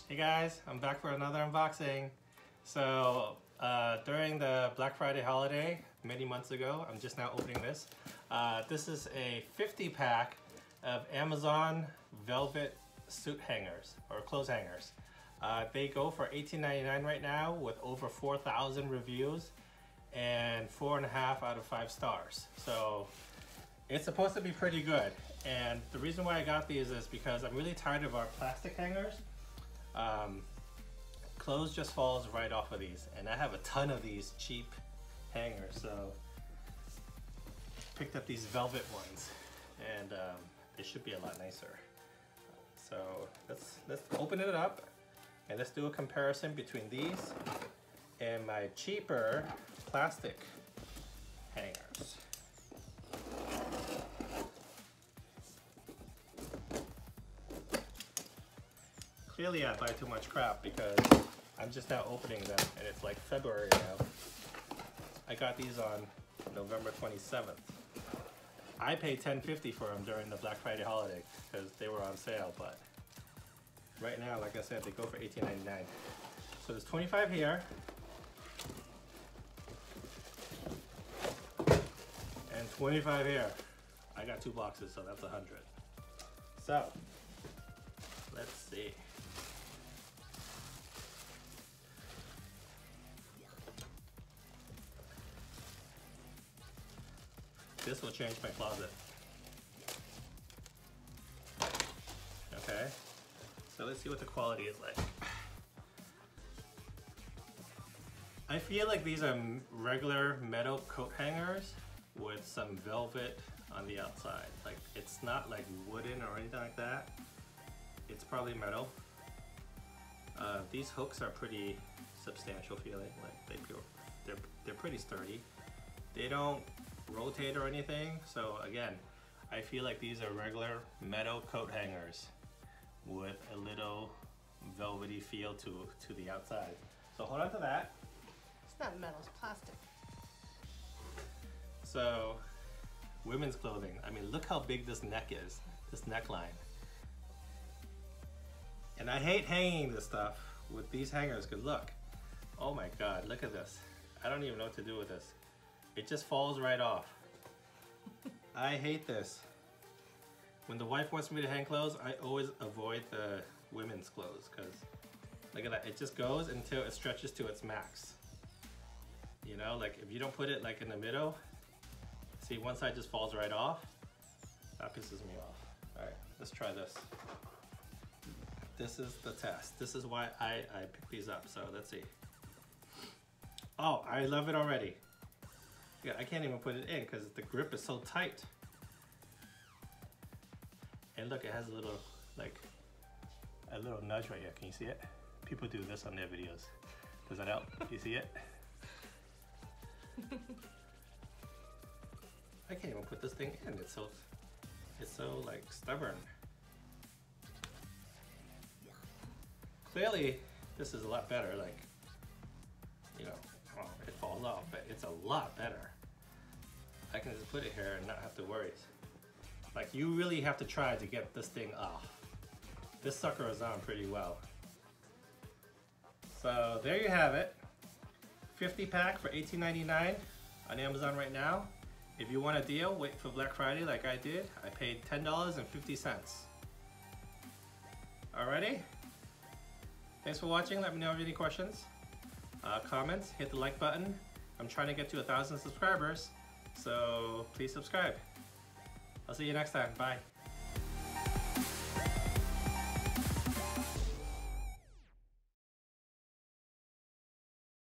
Hey guys, I'm back for another unboxing. So during the Black Friday holiday many months ago, I'm just now opening this. This is a 50 pack of Amazon velvet suit hangers or clothes hangers. They go for $18.99 right now with over 4,000 reviews and 4.5 out of 5 stars. So it's supposed to be pretty good. And the reason why I got these is because I'm really tired of our plastic hangers. Clothes just falls right off of these, and I have a ton of these cheap hangers, so picked up these velvet ones, and they should be a lot nicer. So let's open it up and let's do a comparison between these and my cheaper plastic hangers. Clearly I buy too much crap because I'm just now opening them and it's like February now. I got these on November 27th. I paid $10.50 for them during the Black Friday holiday because they were on sale, but right now, like I said, they go for $18.99. So there's 25 here. And 25 here. I got 2 boxes, so that's 100. So, let's see. This will change my closet. Okay, so let's see what the quality is like. I feel like these are regular metal coat hangers with some velvet on the outside. Like, it's not like wooden or anything like that. It's probably metal. These hooks are pretty substantial feeling. Like they're pretty sturdy. They don't rotate or anything. So again, I feel like these are regular metal coat hangers with a little velvety feel to the outside. So hold on to that. It's not metal, it's plastic. So women's clothing. I mean, look how big this neck is, this neckline. And I hate hanging this stuff with these hangers because look, oh my God, look at this. I don't even know what to do with this. It just falls right off. I hate this. When the wife wants me to hang clothes, I always avoid the women's clothes because look at that. It just goes until it stretches to its max. You know, like if you don't put it like in the middle, see, one side just falls right off. That pisses me off. All right, let's try this. This is the test. This is why I picked these up. So let's see. Oh, I love it already. Yeah, I can't even put it in because the grip is so tight. And look, it has a little, like, a little nudge right here. Can you see it? People do this on their videos. Does that help? You see it? I can't even put this thing in. It's so like stubborn. Clearly, this is a lot better. Like, you know, oh, it falls off, but it's a lot better. I can just put it here and not have to worry. Like, you really have to try to get this thing off. This sucker is on pretty well. So there you have it. 50 pack for $18.99 on Amazon right now. If you want a deal, wait for Black Friday like I did. I paid $10.50. Alrighty? Thanks for watching. Let me know if you have any questions. Comments, hit the like button. I'm trying to get to 1,000 subscribers, so please subscribe. I'll see you next time. Bye.